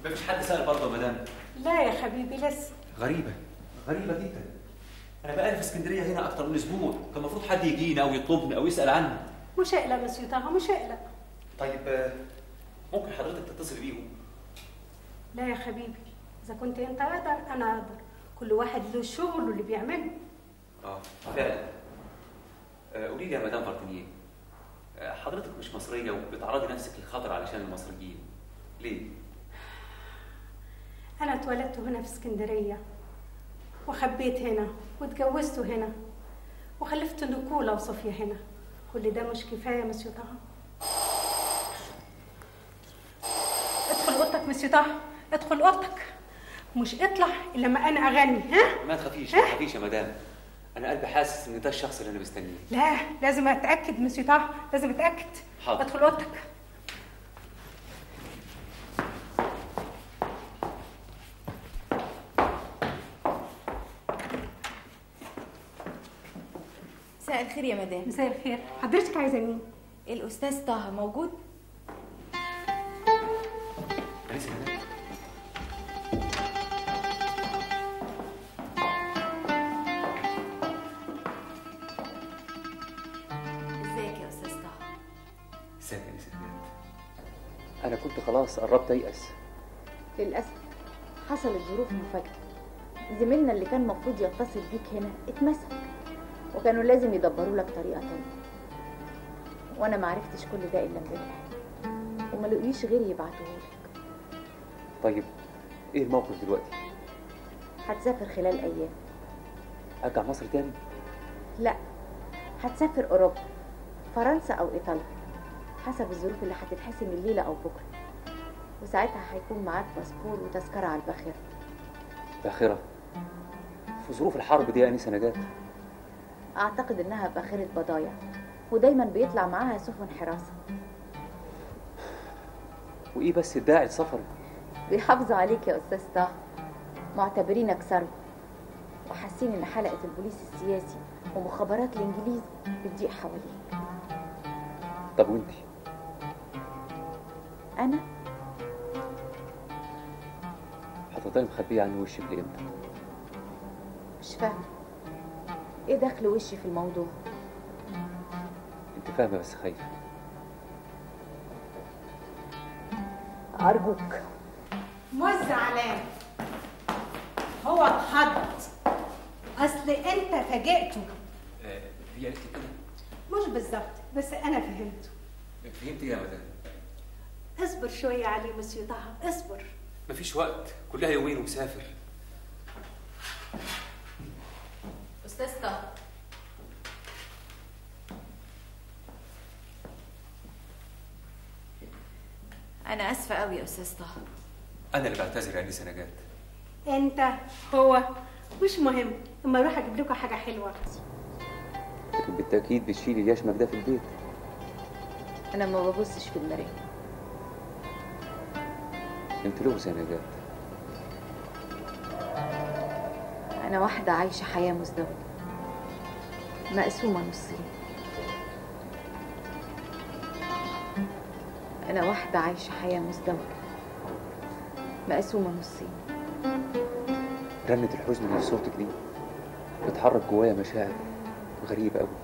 مفيش حد سأل برضه يا مدام؟ لا يا حبيبي لسه. غريبة جدا. أنا بقالي في اسكندرية هنا أكتر من أسبوع، كان المفروض حد يجينا أو يطلبني أو يسأل عني. مش هقلق يا مسيو طه، مش هقلق. طيب ممكن حضرتك تتصل بيهم؟ لا يا حبيبي، إذا كنت أنت قادر أنا أقدر، كل واحد له الشغل واللي بيعمله. فعلا. قولي لي يا مدام فارتينيه، حضرتك مش مصرية وبتعرضي نفسك للخطر علشان المصريين، ليه؟ أنا اتولدت هنا في اسكندرية وخبيت هنا واتجوزت هنا وخلفت نكولة وصفية هنا. كل ده مش كفاية يا مسيو طه؟ ادخل اوضتك مسيو طه، ادخل اوضتك، مش اطلع الا لما انا اغني. ها؟ ما تخافيش ما تخافيش يا مدام، أنا قلبي حاسس إن ده الشخص اللي أنا مستنيه. لا لازم اتأكد مسيو طه، لازم اتأكد. حاضر. ادخل اوضتك. مساء الخير يا مدام. مساء الخير، حضرتك عايزة مين؟ الأستاذ طه موجود؟ أنسة مدام. ازيك يا أستاذ طه؟ ازيك يا أنسة مدام؟ أنا كنت خلاص قربت أيأس. للأسف حصلت ظروف مفاجئة. زميلنا اللي كان المفروض يتصل بيك هنا اتمسك، وكانوا لازم يدبروا لك طريقة تانية، وانا معرفتش كل ده الا امبارح، وما لقيش غير يبعتوهولك. طيب إيه الموقف دلوقتي؟ هتسافر خلال ايام. أرجع مصر تاني؟ لا، هتسافر اوروبا، فرنسا او ايطاليا، حسب الظروف اللي هتتحسم الليلة او بكرة، وساعتها هيكون معاك باسبور وتذكرة على الباخرة. باخرة؟ في ظروف الحرب دي يا أنسة نجاة؟ اعتقد انها باخرة بضايع، ودايما بيطلع معاها سفن حراسة. وإيه بس الداعي لسفرك؟ بيحافظوا عليك يا أستاذ طه، معتبرينك ثروة، وحاسين إن حلقة البوليس السياسي ومخابرات الإنجليز بتضيق حواليك. طب وإنتي؟ أنا؟ هتفضلي مخبية عني وشك لإمتى؟ مش فاهمة إيه دخل وشي في الموضوع؟ أنت فاهمة بس خايفة. أرجوك. مش زعلان، هو اتخض، اصل انت فاجئته. هي قالت لي كده؟ مش بالظبط، بس انا فهمته. فهمت إيه يا مدام؟ اصبر شويه عليه مسيو طه، اصبر. مفيش وقت، كلها يومين ومسافر. أستاذ طه، أنا آسفة أوي يا أستاذ طه. أنا اللي بعتذر يا أنسة نجاة. انت هو مش مهم، اما اروح اجيب لكم حاجه حلوه. لكن بالتأكيد بتشيلي اليشمك ده في البيت. أنا ما ببصش في المراية. أنت لغز يا نجاة. أنا واحدة عايشة حياة مزدوجة مقسومة نصين. أنا واحدة عايشة حياة مزدوجة مقسومة نصين. رنة الحزن اللي في صوتك دي بتحرك جوايا مشاعر غريبة أوي.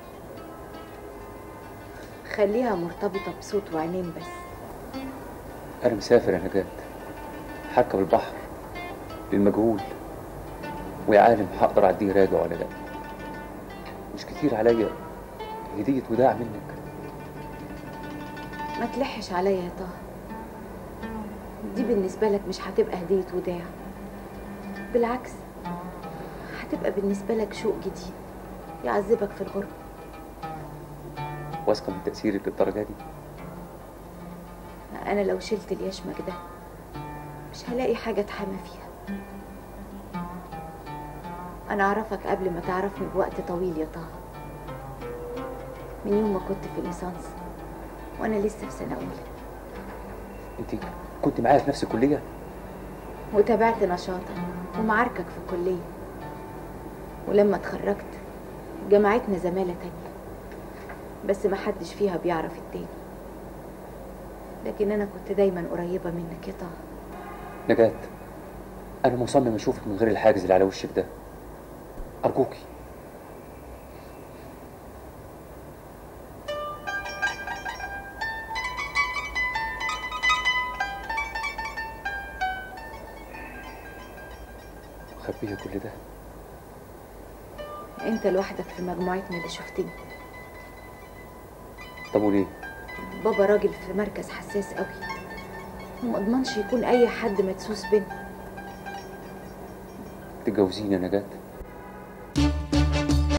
خليها مرتبطة بصوت وعينين بس. أنا مسافر يا نجاة، هركب البحر للمجهول، ويا عالم هقدر أعديه راجع ولا لأ. مش كتير عليا هدية وداع منك. ما تلحش عليا يا طه، دي بالنسبة لك مش هتبقى هدية وداع، بالعكس هتبقى بالنسبة لك شوق جديد يعذبك في الغربة. واثقة من تأثيرك للدرجة دي؟ أنا لو شلت اليشمك ده مش هلاقي حاجة أتحمى فيها. أنا أعرفك قبل ما تعرفني بوقت طويل يا طه، من يوم ما كنت في الليسانس وأنا لسه في سنة أولى. أنت كنت معايا في نفس الكلية؟ وتابعت نشاطك ومعاركك في الكلية، ولما اتخرجت جمعتنا زمالة تانية، بس ما حدش فيها بيعرف التاني. لكن أنا كنت دايما قريبة منك يا طه. نجاة، أنا مصمم أشوفك من غير الحاجز اللي على وشك ده، أرجوكي. مخبية كل ده؟ انت لوحدك في مجموعتنا اللي شفتني. طب وليه؟ بابا راجل في مركز حساس قوي، وما اضمنش يكون اي حد مدسوس بينا. تتجوزيني يا نجاة؟